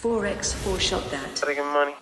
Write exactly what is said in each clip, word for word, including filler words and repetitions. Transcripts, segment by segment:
four X four shot that. Gotta get money.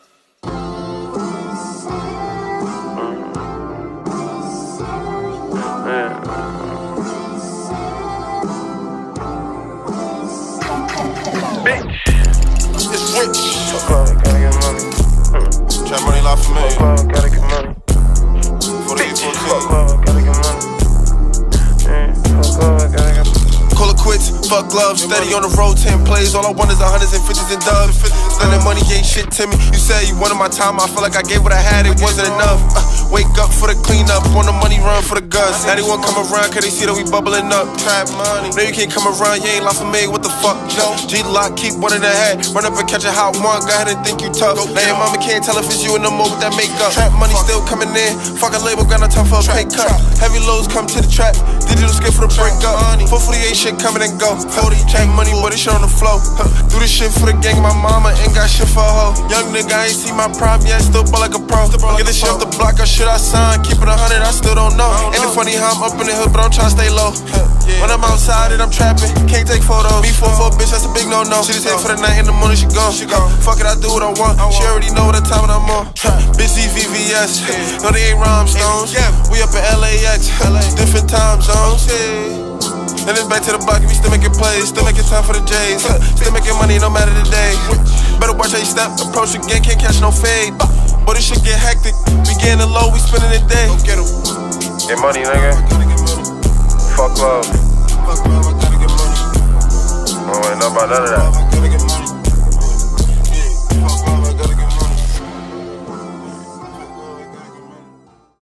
Bitch, it's rich. Fuck love, gotta get money. Mm. Trap money, lot for me. Fuck love, gotta get money. Bitch, fuck love, gotta get money. Yeah, fuck love, gotta get money. Call it quits, fuck love, steady on the road, ten plays. All I want is a hundreds and fifties and dubs. Spending money ain't shit to me. You said you wanted my time, I feel like I gave what I had, it wasn't enough. Uh, wake up for the cleanup, on the money run for the guts. Now they won't come around cause they see that we bubbling up. Trap money, no you can't come around, you ain't La Famille, what the fuck, Joe? G-Lock, keep one in the head, run up and catch a hot one, go ahead and think you tough. Now your mama can't tell if it's you in the mode with that makeup. Trap money still coming in, fuck a label, got no time for a pay cut. Heavy loads come to the trap, digital skip for the break up. four forty-eight shit coming and go. forty trap money, but it's shit on the flow. Huh. Do this shit for the gang, my mama ain't got shit for a hoe. Young nigga, I ain't see my prime yet, still ball like a pro. Get this shit off the block, or shit I sign, keep it a hundred, I still don't know. Ain't it funny how I'm up in the hood, but I'm trying to stay low. When I'm outside and I'm trapping, can't take photos. Me four for a bitch, that's a big no-no. She just hit for the night, in the morning she gone. She gone. Fuck it, I do what I want. She already know what the time I'm on. Busy V V S, no they ain't rhinestones. We up in L A X, different time zones. Then it's back to the block, we still making plays, still making time for the J's, still making money no matter the day. Better watch how you step, approach again, can't catch no fade. But this shit get hectic, we getting low, we spending the day. Get him. Get money, nigga. Fuck love. Fuck love, I gotta get money. I don't know about none of that.